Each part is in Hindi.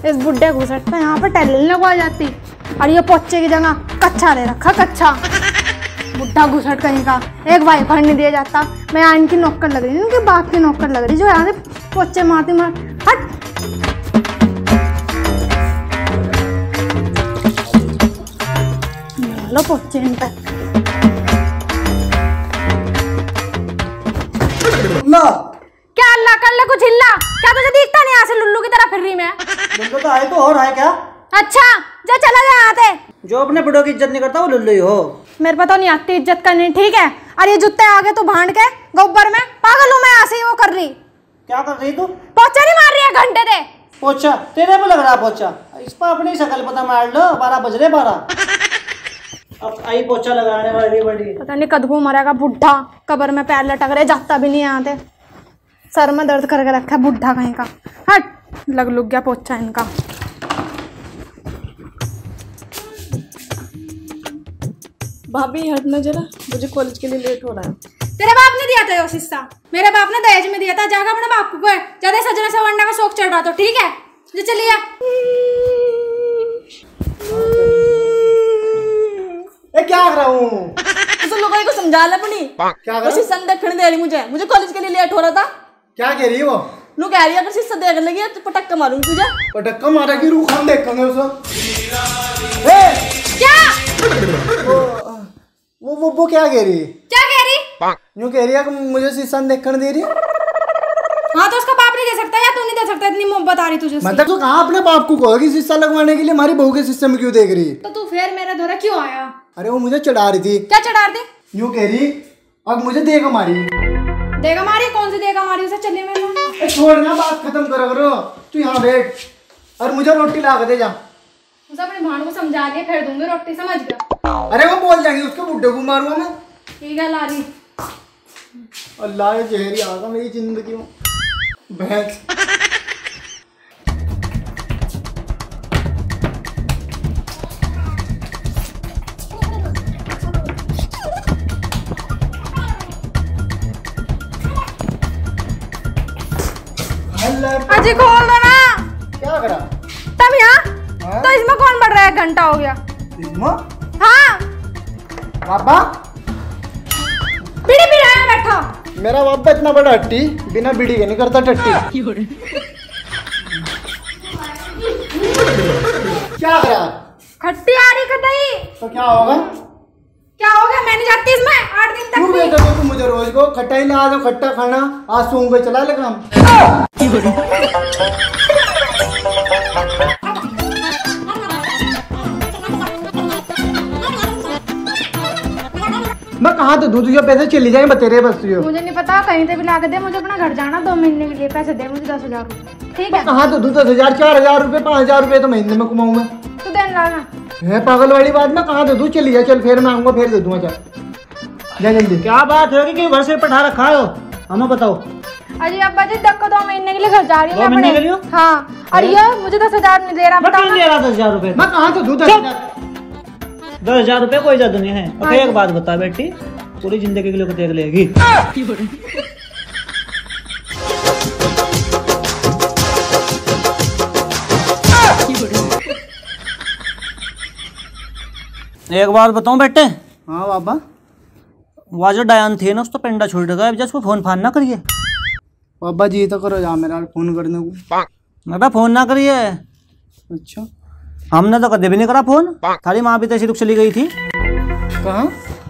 इस बुड्ढे घुसट पे यहाँ पे टहलने को आ जाती और ये पोचे की जगह कच्चा ले रखा, कच्चा। बुड्ढा घुसट कहीं का, एक वाइफर नहीं दिया जाता। मैं यहाँ इनकी नौकर लग रही हूँ, इनके बाप की नौकर लग रही जो यहाँ से पोचे मारती मार। हट लो पोचे इन पे। क्या अल्लाह कर ले, कुछ हिल्ला। क्या तुझे दिखता नहीं यहाँ से लुल्लू की तरह फिर रही मैं? लुल्लू तो आए तो और है क्या? अच्छा जा चला जा यहाँ से। जो अपने बुढ़ों की इज्जत नहीं करता वो लुल्लू ही हो। मेरे पता नहीं आती इज्जत करनी, ठीक है? और ये जूते आगे तो भांड के गोबर में पागल हूँ मैं, यहाँ से वो कर रही। क्या कर रही तू? पोछा नहीं मार रही है, घंटे दे। पोछा तेरे पे लग रहा पोछा, इस पर अपनी शकल पता मार लो। 12 बज रहे 12। अब आई पोछा लगाने वाली बड़ी। पता नहीं कदगू मरेगा बुढ़ा, कब्र में पैर लटक रहे, जाता भी नहीं यहाँ से। सर में दर्द करके रखा है बुढ़ा कहीं का। हट लग गया पोछा इनका। भाभी हटना जरा, मुझे कॉलेज के लिए लेट हो रहा है। तेरे बाप ने दिया था वो शीशा, मेरे बाप ने दहेज में दिया था। जाकर अपने बाप को ज्यादा सजना सवरना का शौक चढ़ रहा तो ठीक है, जो चलिए। क्या कर रहा हूँ? तो लोगों को समझा ले अपनी। क्या कर? शीशा देखने दे रही मुझे कॉलेज के लिए लेट हो रहा था। क्या कह रही है वो? नु कह रही है अगर शीशा देख लगी तो पटक्का मारूंगी तुझे। पटक्का मारेगी? रूख हम देखेंगे उसे। क्या वो क्या कह रही? क्या कह रही? यूँ कह रही है कि मुझे शीशा देखने दे रही है। हाँ तो उसका बाप नहीं दे सकता या तू नहीं दे सकता? इतनी मोहब्बत आ रही तुझे? मतलब तो कहाँ अपने बाप को कहोगी शीशा लगवाने के लिए? हमारी बहू के शीशे में क्यों देख रही? तो तू फिर मेरे धोरा क्यों आया? अरे वो मुझे चढ़ा रही थी। क्या चढ़ा दी? यूँ कह रही अब मुझे देगा मारी। देगा मारी? कौन सी देगा मारी? उसे चलिए मेरे। छोड़ना, बात खत्म करो। तू यहाँ बैठ और मुझे रोटी ला के दे जा। उसे अपनी भाण को समझा के फिर दूंगी रोटी, समझ गया? अरे वो बोल जाएंगे उसके बुड्ढे को मारूंगा मैं। ठीक है ला रही। अल्लाह ये जहरी आ गया मेरी जिंदगी में। भैंस अजी खोल दो ना। क्या करा? तब यहाँ तो इसमें कौन बढ़ रहा है? घंटा हो गया। हाँ बाबा बीड़ी पी रहा है बैठा। मेरा बाबा इतना बड़ा हट्टी बिना बीड़ी के नहीं करता टट्टी। क्या करा? खट्टी आ रही खटाई। तो क्या होगा? क्या हो गया? मैं नहीं जाती इसमें 8 दिन तक। क्यों बेटा तू मुझे रोज को खट्टा ही ला दो, खट्टा खाना। आज सोम पे चला ले काम। मैं कहाँ तो दूध तुझे पैसे चली जाएंगे तेरे बस। मुझे नहीं पता, कहीं से भी ला के दे। मुझे अपना घर जाना 2 महीने के लिए। पैसे दे मुझे 10,000 रुपए, ठीक है? कहाँ तो दूध 10,000 4,000 रुपए 5,000 रुपए तो महीने में कमाऊँ मैं। तू देन लाना है पागल वाली बात। मैं कहाँ दे दूँ? चली जा, चल फिर मैं आऊँगा, फिर दे दूँगा। चल जा जल्दी। क्या बात होगी कि घर से पठा रखा हो? हमें बताओ। अजी अब्बा जी तक 2 महीने के लिए घर जा रही हूँ। 2 महीने के लिए? हाँ। और ये मुझे 10,000 नहीं दे रहा। बताओ दे रहा 10,000 रुपए। मैं कहाँ तो दूँ 10,000 रुपए? कोई ज्यादा नहीं है। अब एक बात बता बेटी, पूरी जिंदगी के लिए देख लेगी। एक बात बताऊं बेटे। हाँ बाबा। वह जो डायन थी ना, उसको पेंडा छोड़ गया। जब उसको फोन फान ना करिए। बाबा जी तो करो जा मेरा फोन करने को। मेरा फोन ना करिए। अच्छा। हमने तो कभी भी नहीं करा फोन। थारी माँ भी तो इसी रुख चली गई थी। कहाँ?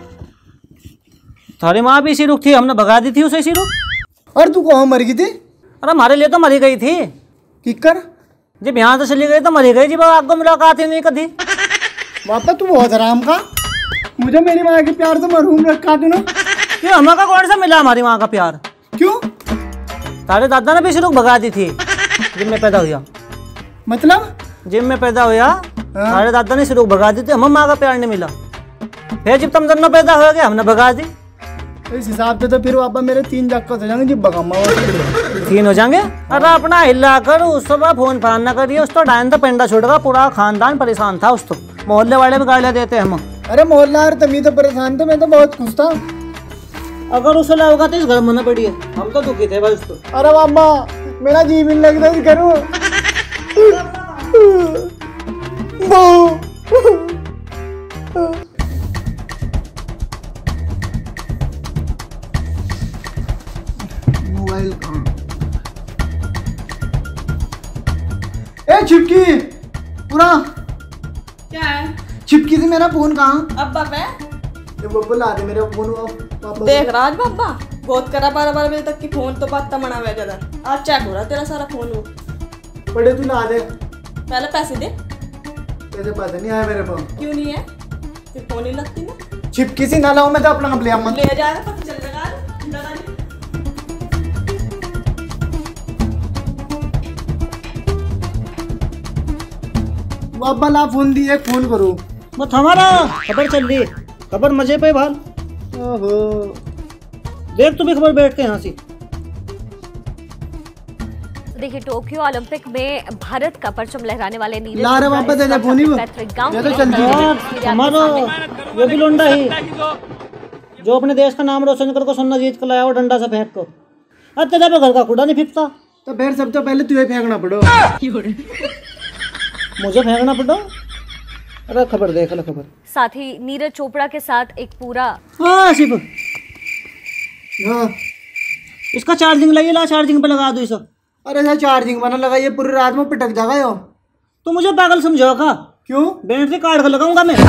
थारी माँ भी इसी रुख थी, हमने भगा दी थी उसे इसी रुख। और तू कहाँ मर गई थी? अरे हमारे लिए तो मरी गई थी। किकर? जब यहाँ से चली गई तो मरी गई। जब आपको मुलाकात ही नहीं कभी। बापा तू बहुत हराम का। मुझे मेरी माँ के प्यार तो मरहूम रखा तू ना। क्यों? हमारा कौन सा मिला हमारी माँ का प्यार? क्यों? तारे दादा ने भी इसी रुख भगा दी थी जब मैं पैदा हुआ। मतलब? जब मैं पैदा हुआ तारे दादा ने इसी रुख भगा दी थी, हमें माँ का प्यार नहीं मिला। फिर जब तुम दोनों पैदा हो गए हमने भगा दी। इस हिसाब से तो फिर पापा मेरे 3 जाकर हो जाएंगे। जब भगा 3 हो जाएंगे। अरे अपना हिला कर उस समय फोन फान ना करिए। उस तो डायन तो पेंडा छोड़ेगा, पूरा खानदान परेशान था। उस तो मोहल्ले वाले भी गालियां देते हम। अरे मोहल्ला और तभी तो परेशान थे, मैं तो बहुत खुश था। अगर उसे होगा तो इस घर में ना पड़ी है। हम तो दुखी थे भाई उसको। अरे बाबा मेरा जी भी लगता करूँ। मोबाइल कहाँ? ए छिपकी पूरा क्या है? छिपकी थी मेरा फोन कहाँ? अब्बा पे ये बब्बू ला दे मेरे फोन वापस। देख राज बाबा बहुत करा 12 बजे तक की फोन तो बात तमना हुआ ज्यादा। आज चेक हो रहा तेरा सारा फोन वो। बड़े तू ला दे। पहले पैसे दे। कैसे पता नहीं आया मेरे पास? क्यों नहीं है? फिर फोन ही लगती ना। छिपकी सी ना लाऊं मैं तो अपना ले आऊंगा। ले जाएगा पता चल जाएगा। लगा नहीं। बाबा ला फोन दिए फोन करो। मत हमारा खबर चल रही है, खबर मजे पे भाल। ओहो देख तू भी खबर बैठ के यहाँ से। देखिए टोक्यो ओलंपिक में भारत का परचम लहराने वाले नीरज ला रहे वापस दे दे फोन ही वो। पैतृक गांव ये तो में चल रही है। हमारा ये भी लोंडा ही जो अपने देश का नाम रोशन कर को सोना जीत कर लाया वो डंडा से फेंक को। अब तेरा पे घर का कूड़ा नहीं फेंकता, तो फिर सबसे पहले तुझे फेंकना पड़ो। मुझे फेंकना पड़ो। अरे खबर देख लो खबर। साथ ही नीरज चोपड़ा के साथ एक पूरा हाँ सिर्फ हाँ इसका चार्जिंग लगी, ला चार्जिंग पे लगा दो इसे। अरे सर चार्जिंग बना लगा ये पूरी रात में पिटक जाएगा यो। तो मुझे पागल समझो का? क्यों? बैटरी काट कर लगाऊंगा मैं।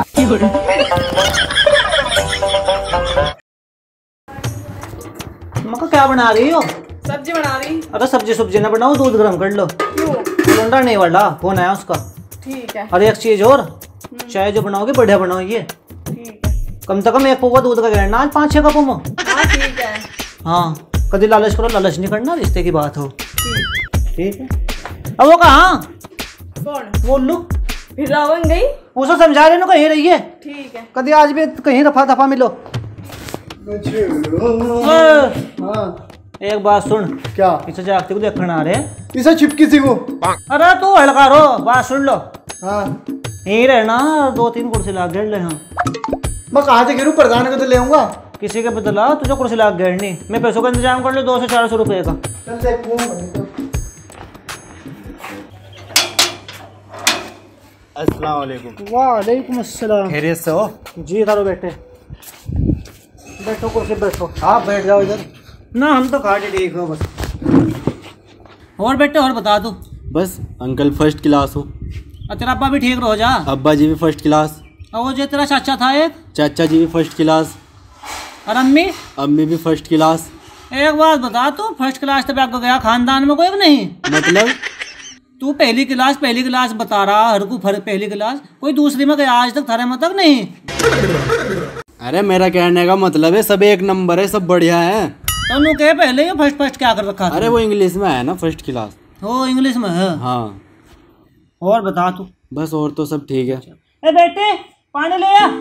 मक्का क्या बना रही हो? सब्जी बना रही। अरे सब्जी सब्जी ना बनाओ, दूध गर्म कर लो। क्यों? लोंडा नहीं वाला फोन आया उसका। ठीक है और एक चीज और, चाय जो बनाओगे बढ़िया बनाओगे। ठीक है। कम से कम एक पौवा दूध का गिरना आज 5-6 कपों में। हाँ ठीक है। हाँ कभी लालच करो, लालच नहीं करना, रिश्ते की बात हो। ठीक है। अब वो कहाँ? कौन? बोल लो। फिर रावण गई। उसे समझा रहे ना कहीं रही है। ठीक है। कभी आज भी कहीं दफा दफा मिलो। हाँ एक बात सुन, क्या? इसे जागते को देखना आ रहे हैं। इसे छिपकी सी को। अरे तू हड़का रो, बात सुन लो। हाँ यहीं रहना, 2-3 कुर्सी लाग गए ले। हाँ मैं कहाँ से गिरूँ? प्रधान को तो ले आऊंगा। किसी के बदला तुझे कुर्सी लाग गए नहीं। मैं पैसों का इंतजाम कर लो 200-400 रुपए का। चल देखूं। अस्सलाम वालेकुम। वालेकुम अस्सलाम। खैरियत से हो? जी तारो बैठे, बैठो कुर्सी बैठो। हाँ बैठ जाओ इधर। ना हम तो खाटे ठीक हो बस। और बेटे और बता दो। बस अंकल फर्स्ट क्लास हो। और तेरा अब्बा भी ठीक रहो जा। अब्बा जी भी फर्स्ट क्लास। और वो जो तेरा चाचा था एक, चाचा जी भी फर्स्ट क्लास। और अम्मी? अम्मी भी फर्स्ट क्लास। एक बात बता, तू फर्स्ट क्लास तक आगे गया खानदान में कोई नहीं? मतलब तू पहली क्लास बता रहा, हर को पहली क्लास, कोई दूसरी में गया आज तक थारे में तक नहीं? अरे मेरा कहने का मतलब है सब एक नंबर है, सब बढ़िया है। तो नु कहे पहले ये फर्स्ट क्या कर रखा था? अरे वो इंग्लिश में है ना फर्स्ट क्लास। हो इंग्लिश में है। हाँ और बता तू। बस और तो सब ठीक है। ए बेटे पानी ले आ।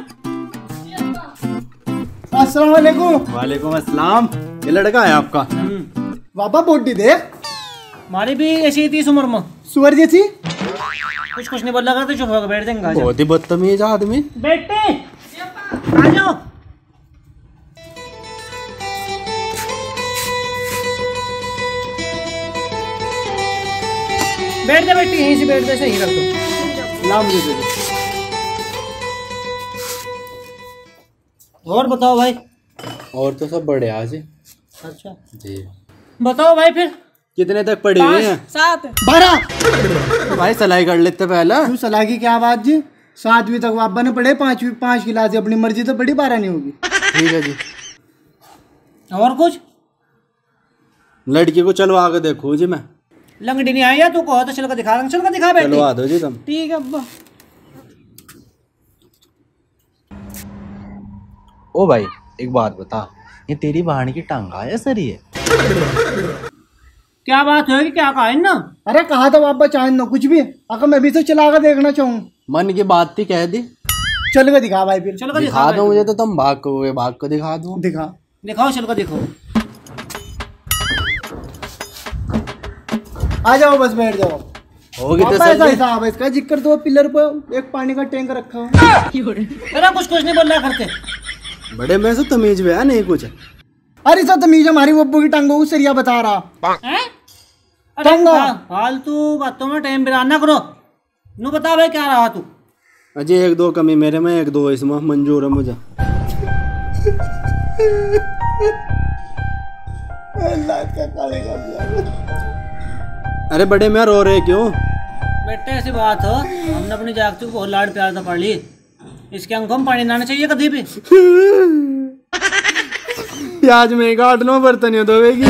अस्सलाम वालेकुम। वालेकुम अस्सलाम। ये लड़का है आपका? बाबा बॉडी देख। हमारी भी ऐसी थी इस उम्र में। सुअर जैसी। कुछ नहीं बोला करते, चुप होकर बैठ देंगे। आजा। बहुत ही बदतमीज आदमी। बेटे आ जाओ। बैठ जा बेटी, यहीं से बैठ जा, सही रख दो। ला मुझे दे दे। और बताओ भाई। और तो सब बढ़िया है जी। अच्छा जी बताओ भाई फिर। कितने तक पढ़े हुए हैं? 7। 12। भाई सलाई कर लेते पहले। तू सलाह की क्या बात जी? 7वीं तक बाबा ने पढ़े, 5 क्लास अपनी मर्जी तो पढ़ी, 12 नहीं होगी। ठीक है जी। और कुछ? लड़की को चलवा के देखो जी। मैं लंगड़ी नहीं आई या तू कहो तो चल कर दिखा, चल कर दिखा बेटी। चलवा दो जी तुम। ठीक है अब्बा। ओ भाई एक बात बता, ये तेरी बहन की टांगा है सरी है? क्या बात है कि क्या कहा है ना? अरे कहा था बाबा चांद ना कुछ भी, अगर मैं भी तो चला कर देखना चाहूँ। मन की बात थी कह दी। चल के दिखा भाई फिर। चल कर दिखा दो मुझे तो तुम भाग को दिखा दो। दिखा दिखाओ, चल कर दिखाओ। आ जाओ बस बैठ जाओ। होगी पापा ऐसा तसल्ली। हिसाब है इसका, जिक्र 2 पिलर पर एक पानी का टैंक रखा हूँ। अरे कुछ नहीं बोल रहा करते। बड़े में से तमीज भी है नहीं कुछ। अरे सब तमीज हमारी बब्बू की टांगों को सरिया बता रहा। हैं? अरे टंगा। फालतू बातों में टाइम बिरान ना करो। नू बता भाई क्या रहा तू? अजय 1-2 कमी मेरे में 1-2 इसमें मंजूर है मुझे। अरे बड़े मैं रो रहे क्यों? बेटे ऐसी बात हो, हमने अपनी जागती को बहुत लाड प्यार से पढ़ ली, इसके अंकों में पानी लाना चाहिए कभी भी। प्याज में काट लो बर्तन हो धोएगी।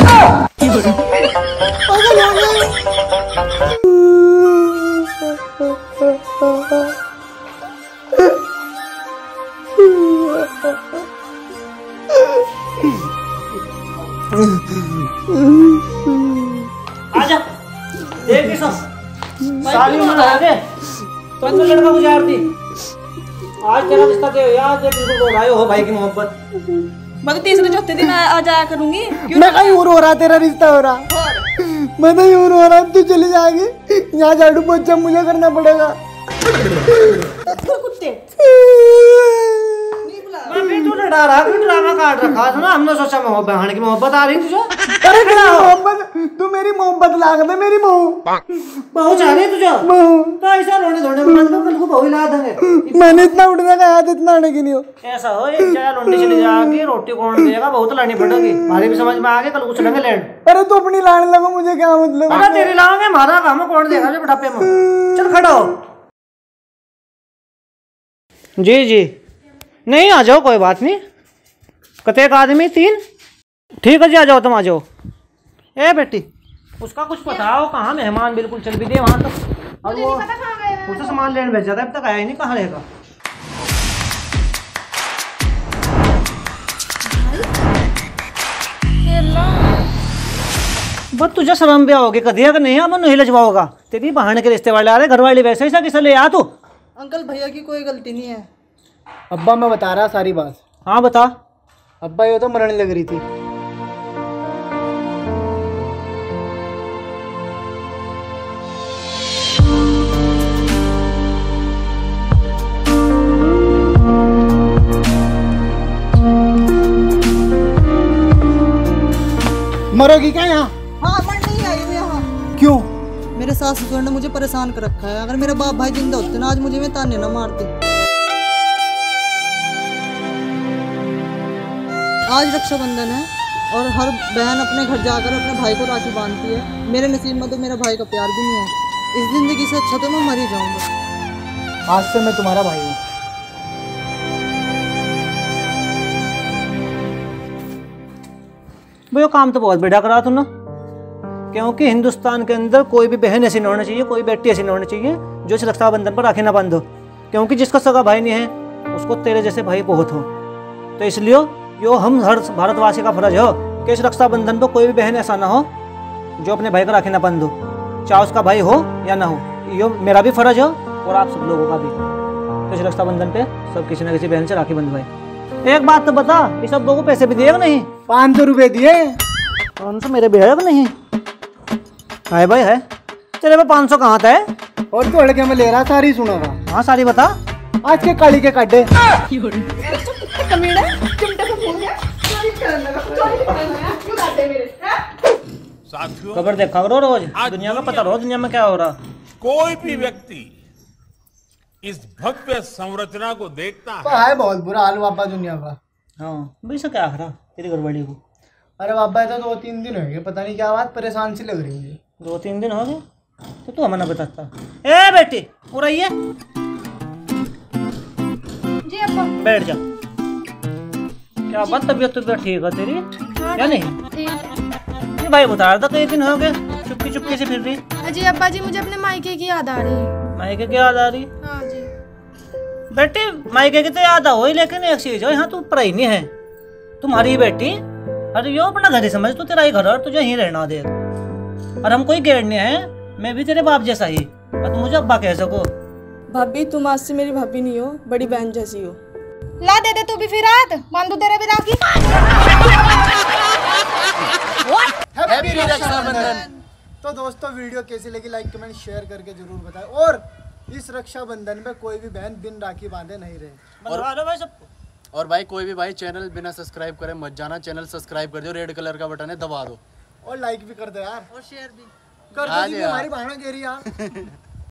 आजा देख किसो साली उम्र आ गए तो लड़का गुजारती, आज तेरा रिश्ता दे यार, देख इसको भाई हो भाई की मोहब्बत। मैं तो तीसरे चौथे दिन आ जाया करूंगी। मैं कहीं और हो रहा, तेरा रिश्ता हो रहा, मैं तो और हो रहा, तू चली जाएगी, यहाँ झाड़ू पोछा मुझे करना पड़ेगा। कुत्ते तू डरा रहा, क्यों ड्रामा काट रखा था ना, हमने सोचा बहन की मोहब्बत आ रही तुझे। अरे मोहब्बत, तू मेरी मोहब्बत लाग दे, मेरी बहू चाह रही तुझे तो ऐसा रोने धोने में कल को बहू ला देंगे। मैंने इतना उठने का याद, इतना आने की नहीं हो। ऐसा हो एक जगह लोंडी चली जाएगी, रोटी कौन देगा, बहुत लानी पड़ेगी, हमारी भी समझ में आ गई, कल कुछ लेंगे लेट। अरे तू अपनी लाने लगो, मुझे क्या मतलब। अरे तेरी लाओगे, हमारा काम है, कौन देगा बुढ़ापे में। चल खड़ा हो। जी जी नहीं आ जाओ, कोई बात नहीं, कतेक आदमी 3, ठीक है जी, आ जाओ तुम, आ जाओ। ए बेटी उसका कुछ बताओ, कहाँ मेहमान बिल्कुल चल भी दे वहाँ तक, और वो उसे सामान लेने भेजा था, अब तक आया ही नहीं, कहाँ रहेगा। बस तुझे शर्म भी आओगे कभी, अगर नहीं मन नहीं लजवाओगा, तेरी बहन के रिश्ते वाले आ रहे, घर वाले वैसे ही किसे ले आ तू। अंकल भैया की कोई गलती नहीं है। अब्बा मैं बता रहा सारी बात। हाँ बता। अब्बा ये तो मरने लग रही थी। मरोगी क्या यहाँ? हाँ मर नहीं आई हूँ यहाँ। क्यों? मेरे सास ससुर ने मुझे परेशान कर रखा है, अगर मेरे बाप भाई जिंदा होते ना आज मुझे में ताने ना मारते। आज रक्षाबंधन है और हर बहन अपने घर जाकर अपने भाई को राखी बांधती है, मेरे नसीब में तो मेरा भाई का प्यार भी नहीं है। इस जिंदगी से अच्छा तो मैं मर ही जाऊंगा। आज से मैं तुम्हारा भाई हूँ। वो काम तो बहुत बढ़िया करा तूने, क्योंकि हिंदुस्तान के अंदर कोई भी बहन ऐसी न होनी चाहिए, कोई बेटी ऐसी न होनी चाहिए जो इस रक्षाबंधन पर राखी ना बांधो, क्योंकि जिसका सगा भाई नहीं है उसको तेरे जैसे भाई बहुत हो। तो इसलिए यो हम हर भारतवासी का फर्ज हो कि इस रक्षाबंधन पर कोई भी बहन ऐसा ना हो जो अपने भाई को राखी ना बांधो, चाहे उसका भाई हो या ना हो। यो मेरा भी फर्ज हो और आप सब लोगों का भी। तो इस रक्षाबंधन पे सब किसी न किसी बहन से राखी बंधवाए। एक बात तो बता, ये सब लोगों को पैसे भी दिए नहीं? 500 रुपए दिए। 500 मेरे भी है नहीं? है भाई है, तेरे पे 500 कहाँ था है? और तो लड़के में ले रहा, सारी सुनागा। हाँ सारी बता। आज के काली के काटे। खबर देखा करो रोज, दुनिया का पता रहो दुनिया में क्या हो रहा। कोई भी व्यक्ति इस भव्य संरचना को देखता है। तो है बहुत बुरा हाल बाबा दुनिया का। हाँ भाई से क्या करा तेरी घरवाली को? अरे बाबा तो 2-3 दिन हो गए, पता नहीं क्या बात, परेशान सी लग रही है। 2-3 दिन हो गए तो तू हमें ना बताता। ए बेटी पूरा ये जी अब्बा। बैठ जा। क्या बात, तबीयत ठीक है तेरी या नहीं? ये भाई बता रहा था कई दिन हो गए चुपकी चुपकी से फिर रही। अजी अब्बा जी मुझे अपने मायके की याद आ रही है। मायके की याद आ रही? हाँ जी। बेटी मायके की तो याद हो, लेकिन एक चीज हो, यहाँ तू पढ़ाई नहीं है, तुम्हारी बेटी। अरे यो अपना घर ही समझ, तू तेरा ही घर और तुझे यहीं रहना दे। और हम कोई गेड़ नहीं है, मैं भी तेरे बाप जैसा ही, और तुम मुझे अब्बा कह सको। भाभी तुम आज से मेरी भाभी नहीं हो, बड़ी बहन जैसी हो। ला दे तू भी फिर हाथ, बांधू तेरे भी राखी। हैप्पी रक्षाबंधन। तो दोस्तों वीडियो कैसी लगी लाइक कमेंट शेयर करके जरूर बताएं, और इस रक्षाबंधन में कोई भी बहन बिन राखी बांधे नहीं रहे। और भाई कोई भी भाई चैनल बिना सब्सक्राइब करे मत जाना, चैनल सब्सक्राइब कर दो, रेड कलर का बटन है दबा दो, और लाइक भी कर दो यार, और शेयर भी कर दो, हमारी बहना कह रही यार।